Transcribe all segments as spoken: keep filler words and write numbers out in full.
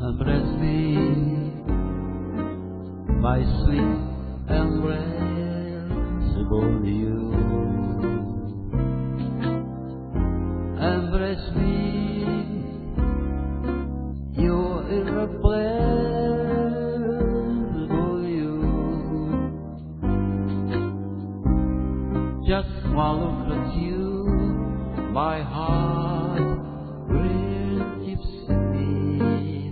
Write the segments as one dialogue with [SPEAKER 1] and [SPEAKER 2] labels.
[SPEAKER 1] embrace me, my sweet embraceable you. Embrace me, your irreplaceable you. Just one look at you, my heart will keep singing.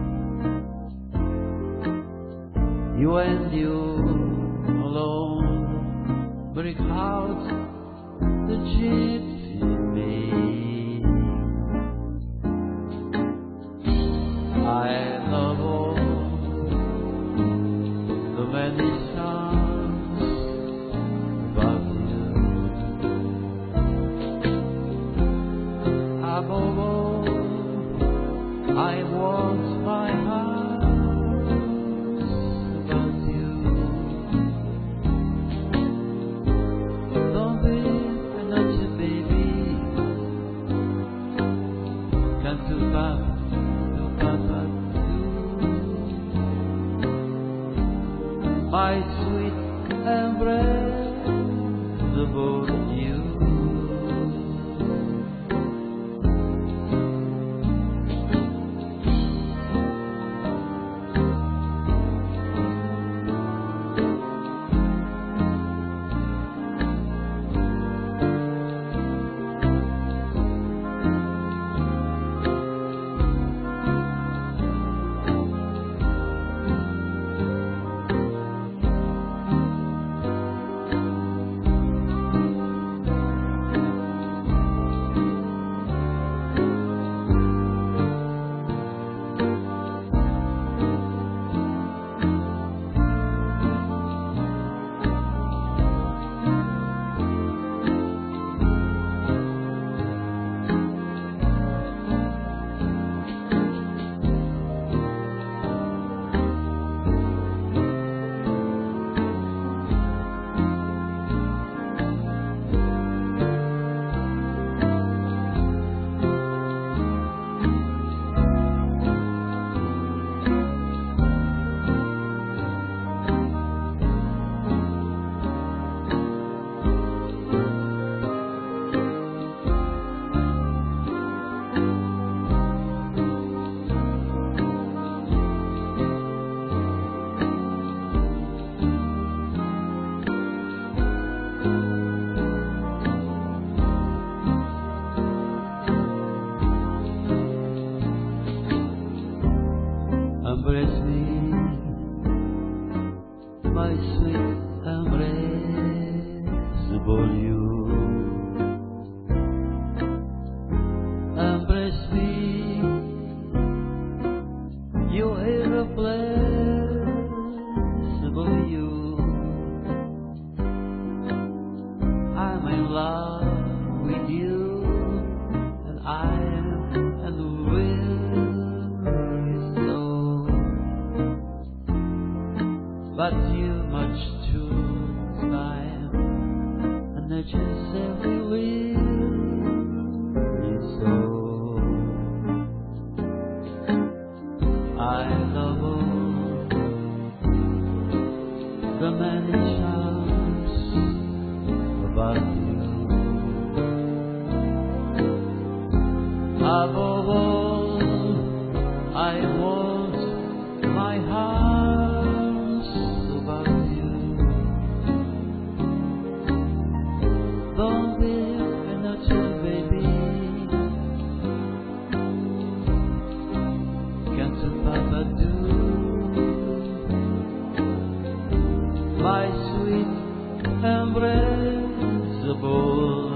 [SPEAKER 1] You and you alone break out the gypsy in me. I love all the many songs about you. Above all, I want my heart about you. Don't be a naughty baby. Can't do that, do that, that do. My sweet embraceable you. Embrace me, my sweet embraceable you. Embrace me, your irreplaceable you. I'm in love with you, and I am and will. But you much too time and necessarily will so. I love all the many charms about you. Above all, I want my heart. Don't be a naughty baby. Can't you Papa do? My sweet embraceable